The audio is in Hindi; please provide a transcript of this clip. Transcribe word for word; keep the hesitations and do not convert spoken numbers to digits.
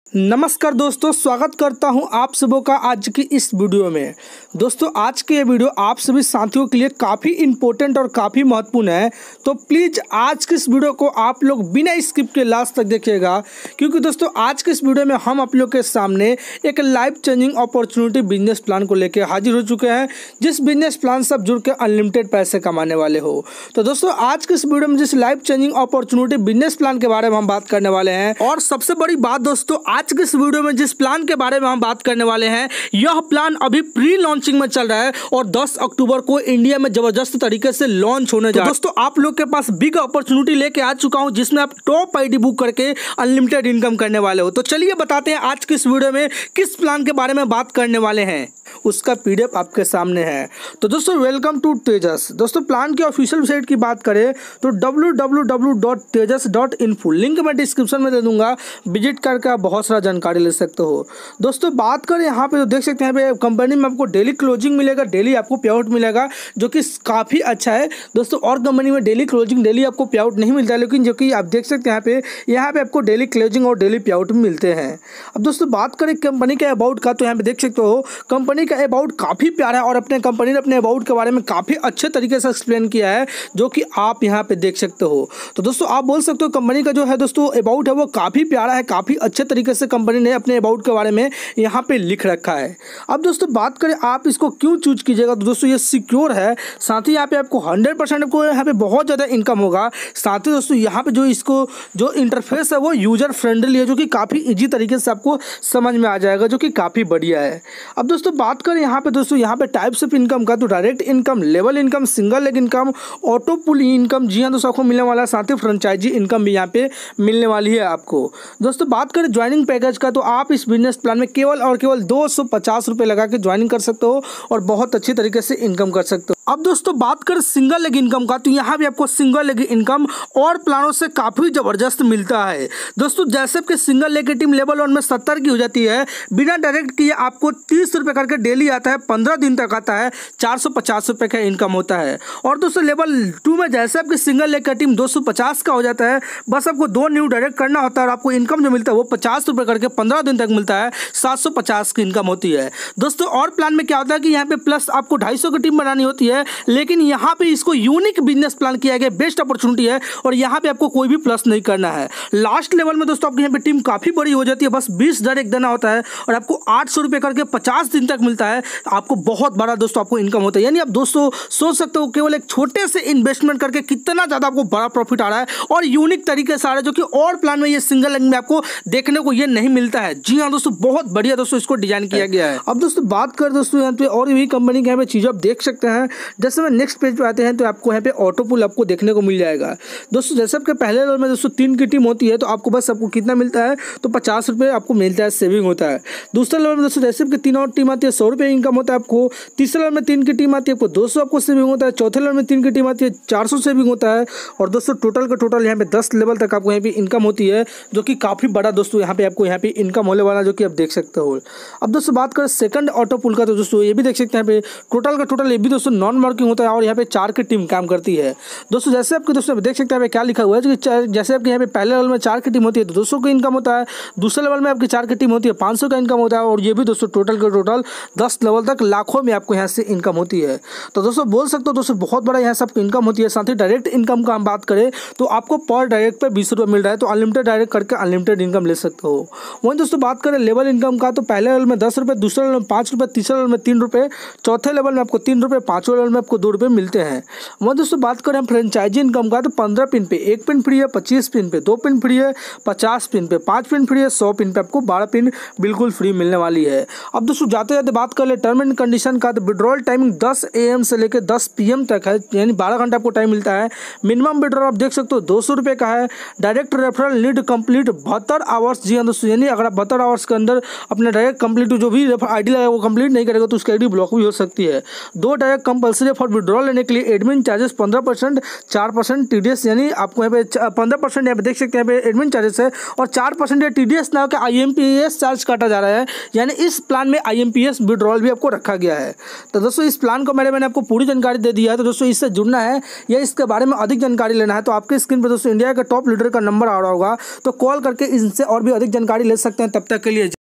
नमस्कार दोस्तों, स्वागत करता हूं आप सबों का आज की इस वीडियो में। दोस्तों आज की ये वीडियो आप सभी साथियों के लिए काफ़ी इम्पोर्टेंट और काफ़ी महत्वपूर्ण है, तो प्लीज़ आज की इस वीडियो को आप लोग बिना स्किप के लास्ट तक देखिएगा, क्योंकि दोस्तों आज की इस वीडियो में हम आप लोग के सामने एक life changing opportunity business plan को लेकर हाजिर हो चुके हैं, जिस बिजनेस प्लान से आप जुड़ के अनलिमिटेड पैसे कमाने वाले हो। तो दोस्तों आज की इस वीडियो में जिस life changing opportunity business plan के बारे में हम बात करने वाले हैं, और सबसे बड़ी बात दोस्तों आज के इस वीडियो में जिस प्लान के बारे में हम बात करने वाले हैं, यह प्लान अभी प्री लॉन्चिंग में चल रहा है और दस अक्टूबर को इंडिया में जबरदस्त तरीके से लॉन्च होने जा रहा है। दोस्तों आप लोग के पास बिग अपॉर्चुनिटी लेके आ चुका हूं, जिसमें आप टॉप आईडी बुक करके अनलिमिटेड इनकम करने वाले हो। तो चलिए बताते हैं आज के इस वीडियो में किस प्लान के बारे में बात करने वाले हैं, उसका पीडीएफ आपके सामने है। तो दोस्तों वेलकम टू तेजस। दोस्तों प्लान की ऑफिशियल वेबसाइट की बात करें तो W W W dot Tejas dot info, link मैं डिस्क्रिप्शन में दे दूंगा, विजिट करके आप बहुत सारा जानकारी ले सकते हो। दोस्तों बात करें यहाँ पे तो देख सकते हैं यहाँ पे कंपनी में आपको डेली क्लोजिंग मिलेगा, डेली आपको पे आउट मिलेगा, जो कि काफ़ी अच्छा है। दोस्तों और कंपनी में डेली क्लोजिंग डेली आपको पे आउट नहीं मिलता है, लेकिन जो कि आप देख सकते हैं यहाँ पे यहाँ पे आपको डेली क्लोजिंग और डेली पे आउट मिलते हैं। अब दोस्तों बात करें कंपनी के अबाउट का, तो यहाँ पे देख सकते हो कंपनी का अबाउट काफ़ी प्यारा है और अपने कंपनी ने अपने अबाउट के बारे में काफ़ी अच्छे तरीके से एक्सप्लेन किया है, जो कि आप यहाँ पे देख सकते हो। तो दोस्तों आप बोल सकते हो कंपनी का जो है दोस्तों अबाउट है वो काफ़ी प्यारा है, काफ़ी अच्छे तरीके से कंपनी ने अपने अबाउट के बारे में यहाँ पे लिख रखा है। अब दोस्तों बात करें आप इसको क्यों चूज कीजिएगा, तो दोस्तों ये सिक्योर है, साथ ही यहाँ पे आपको हंड्रेड परसेंट आपको यहाँ पे बहुत ज़्यादा इनकम होगा। साथ ही दोस्तों यहाँ पे जो इसको जो इंटरफेस है वो यूजर फ्रेंडली है, जो कि काफ़ी ईजी तरीके से आपको समझ में आ जाएगा, जो कि काफ़ी बढ़िया है। अब दोस्तों बात करें यहाँ पे दोस्तों यहाँ पे टाइप्स ऑफ इनकम का, तो direct income, level income, single leg income, auto pool income, जी हाँ दोस्तों आपको मिलने वाला है। साथ ही फ्रेंचाइजी इनकम भी यहाँ पे मिलने वाली है आपको। दोस्तों बात करें ज्वाइनिंग पैकेज का, तो आप इस बिजनेस प्लान में केवल और केवल दो सौ पचास रुपये लगा के ज्वाइनिंग कर सकते हो और बहुत अच्छी तरीके से इनकम कर सकते हो। अब दोस्तों बात करें सिंगल लेग इनकम का, तो यहाँ भी आपको सिंगल लेग इनकम और प्लानों से काफ़ी ज़बरदस्त मिलता है। दोस्तों जैसे आपके सिंगल लेग की टीम लेवल वन में सत्तर की हो जाती है, बिना डायरेक्ट किए आपको तीस रुपये करके डेली आता है, पंद्रह दिन तक आता है, चार सौ पचास रुपये का इनकम होता है। और दोस्तों लेवल टू में जैसे आपकी सिंगल लेग का टीम दो सौ पचास का हो जाता है, बस आपको दो न्यू डायरेक्ट करना होता है और आपको इनकम जो मिलता है वो पचास रुपये करके पंद्रह दिन तक मिलता है, सात सौ पचास की इनकम होती है। दोस्तों और प्लान में क्या होता है कि यहाँ पे प्लस आपको ढाई सौ की टीम बनानी होती है, लेकिन यहाँ पे इसको यूनिक बिजनेस प्लान किया गया, बेस्ट अपॉर्चुनिटी है और यहाँ पे आपको कोई भी प्लस नहीं करना है। लास्ट लेवल में दोस्तों आपकी यहाँ पे टीम काफ़ी बड़ी हो जाती है, बस बीस डायरेक्ट देना होता है और आपको आठ सौ रुपये करके पचास दिन तक मिलता है, आपको बहुत बड़ा दोस्तों आपको इनकम होता है। यानी आप दोस्तों सोच सकते हो केवल एक छोटे से इन्वेस्टमेंट करके कितना ज़्यादा आपको बड़ा प्रॉफिट आ रहा है और यूनिक तरीके से आ रहा है, जो कि और प्लान में ये सिंगल लेग में आपको देखने को ये नहीं मिलता है। जी हाँ दोस्तों बहुत बढ़िया दोस्तों इसको डिजाइन किया गया है। अब दोस्तों बात कर दोस्तों यहाँ पे और भी कंपनी के यहाँ पे चीज़ें आप देख सकते हैं। जैसे मैं नेक्स्ट पेज पे आते हैं तो आपको यहाँ पे ऑटो पुल आपको देखने को मिल जाएगा। दोस्तों जैसे आपके पहले लेवल में दोस्तों तीन की टीम होती है, तो आपको बस आपको कितना मिलता है, तो पचास रुपये आपको मिलता है, सेविंग होता है। दूसरे लेवल में दोस्तों जैसे आपकी तीन और टीम आती है, सौ रुपये इनकम होता है आपको। तीसरे लेवल में तीन की टीम आती है, आपको दो सौ आपको सेविंग होता है। चौथे लेवल में तीन की टीम आती है, चार सौ सेविंग होता है। और दोस्तों टोटल का टोटल यहाँ पे दस लेवल तक आपको यहाँ पे इनकम होती है, जो कि काफ़ी बड़ा दोस्तों यहाँ पे आपको यहाँ पे इनकम होने वाला, जो कि आप देख सकते हो। अब दोस्तों बात करें सेकंड ऑटो पुल का, तो दोस्तों ये भी देख सकते हैं यहाँ पे टोटल का टोटल ये भी दोस्तों नॉन मार्किंग होता है और यहाँ पे चार की टीम काम करती है। दोस्तों जैसे आपके दोस्तों देख सकते हैं क्या लिखा हुआ है, जैसे आपके यहाँ पे पहले लेवल में चार की टीम होती है तो दो सौ का इनकम होता है, दूसरे लेवल में आपकी चार की टीम होती है पाँच सौ का इनकम होता है, और ये भी दोस्तों टोटल का टोटल दस लेवल तक लाखों में आपको यहाँ से इनकम होती है। तो दोस्तों बोल सकते हो दोस्तों बहुत बड़ा यहाँ से आपको इनकम होती है। साथ ही डायरेक्ट इनकम का हम बात करें तो आपको पर डायरेक्ट पे बीस रुपये मिल रहा है, तो अनलिमिटेड डायरेक्ट करके अनलिमिटेड इनकम ले सकते हो। वहीं दोस्तों बात करें लेवल इनकम का, तो पहले लेवल में दस रुपये, दूसरे लेवल में पाँच रुपये, तीसरे लेवल में तीन रुपये, चौथे लेवल में आपको तीन रुपये, पाँचवें लेवल में आपको दो रुपये मिलते हैं। वहीं दोस्तों बात करें फ्रेंचाइजी इनकम का, तो पंद्रह पिन पे एक पिन फ्री है, पच्चीस पिन पे दो पिन फ्री है, पचास पिन पे पाँच पिन फ्री है, सौ पिन पे आपको बारह पिन बिल्कुल फ्री मिलने वाली है। अब दोस्तों जाते जाते बात कर ले टर्म एंड कंडीशन का, तो विड्रॉल टाइमिंग दस ए एम से लेकर दस पी एम तक है, यानी बारह घंटे आपको टाइम मिलता है। मिनिमम विड्रॉल आप देख सकते हो दो सौ रुपये का है। डायरेक्ट रेफरल नीड कंप्लीट बहत्तर आवर्स, जी हाँ दोस्तों, यानी अगर आप बहत्तर आवर्स के अंदर अपने डायरेक्ट कंप्लीट जो भी आई डी लगा वो कंप्लीट नहीं करेगा तो उसकी आई डी ब्लॉक भी हो सकती है। दो डायरेक्ट कंपलसरी फॉर विड्रॉल लेने के लिए एडमिन चार्जेस पंद्रह परसेंट, चार परसेंट टी डी एस, यानी आपको यहाँ पे पंद्रह परसेंट यहाँ पे देख सकते हैं यहाँ पे एडमिन चार्जेस है और चार परसेंट टी डी एस ना होकर I M P S charge काटा जा रहा है, यानी इस प्लान में I M P S withdrawal भी आपको रखा गया है। तो दोस्तों इस प्लान को मैंने मैंने आपको पूरी जानकारी दे दिया है। तो दोस्तों इससे जुड़ना है या इसके बारे में अधिक जानकारी लेना है तो आपके स्क्रीन पर दोस्तों इंडिया का टॉप लीडर का नंबर आ रहा होगा, तो कॉल करके इनसे और भी अधिक जानकारी ले सकते हैं। तब तक के लिए